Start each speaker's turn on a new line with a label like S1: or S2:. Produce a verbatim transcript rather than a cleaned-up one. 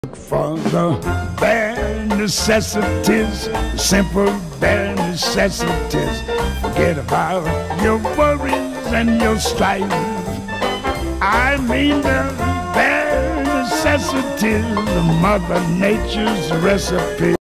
S1: For the bare necessities, the simple bare necessities. Forget about your worries and your strife. I mean the bare necessities of Mother Nature's recipe.